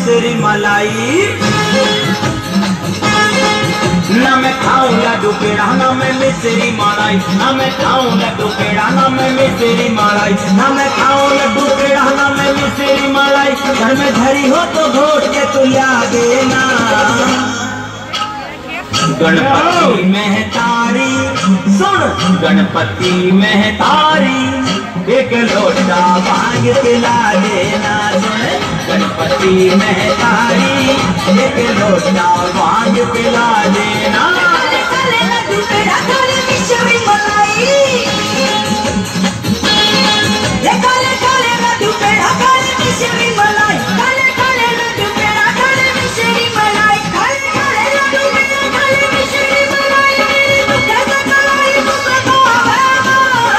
मिश्री मलाई। ना मैं खाऊं लड्डू पेड़ा ना मैं मिश्री मलाई, ना मैं खाऊं लड्डू पेड़ा ना मैं मिश्री मलाई, ना मैं खाऊं लड्डू पेड़ा ना मैं मिश्री मलाई। घर में धरी हो तो घोट के तू ला देना। गणपति महतारी सुन, गणपति महतारी एक लोटा भांग पिला देना। सुन गणपति महतारी एक लोटा भांग पिला देना। काले लड्डू पेड़ा काले मिश्री मलाई, ये काले काले लड्डू पेड़ा काले मिश्री मलाई, काले काले लड्डू पेड़ा काले मिश्री मलाई, काले काले लड्डू पेड़ा काले मिश्री मलाई। तू कैसे मलाई मुझको खावेगा?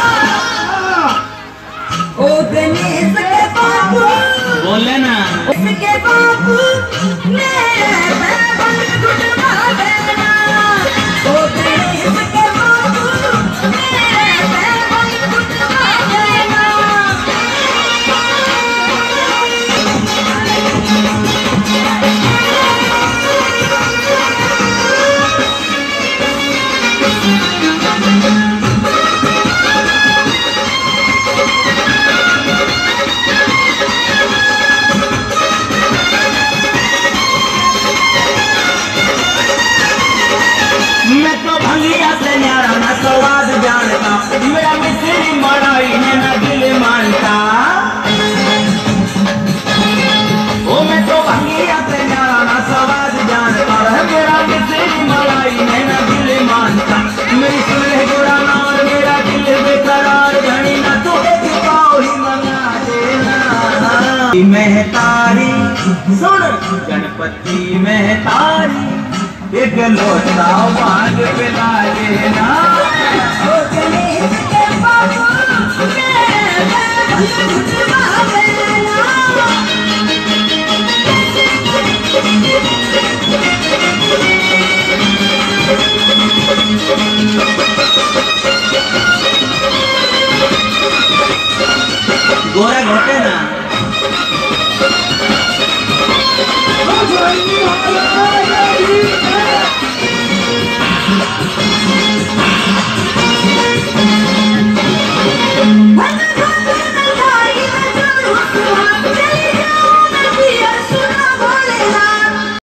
ओ गणेश के बाबू बोले ना, उसके बाबू मेरे बैगन टूटवा देना। ओ गणेश के बाबू मेरे बैगन टूटवा देना। मैं तो भंगिया से न्यारा ना स्वाद जानता, मेरा मिश्री मलाई है ना दिल मानता। ओ मैं तो भंगिया से न्यारा ना स्वाद जानता, मेरा मिश्री मलाई है ना दिल मानता। मेरी सुलह गोरा ना और मेरा दिल बेकरार, घड़ी ना तो एक पाव ही मंगा देना। महतारी सुन, गणपति महतारी एक लोटा भांग पिला देना। ओ गणेश के बाबू मेरे बैगन टूटवा देना। गोरा घोटे ना।